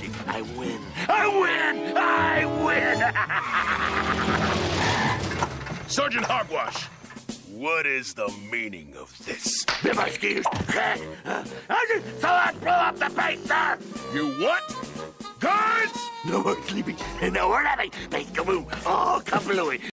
party. I win. I win! I win! Sergeant Hogwash, what is the meaning of this? I just thought I'd blow up the base, sir! You what? Guards? No more sleeping, and no more napping. Base kaboom, all kablooey.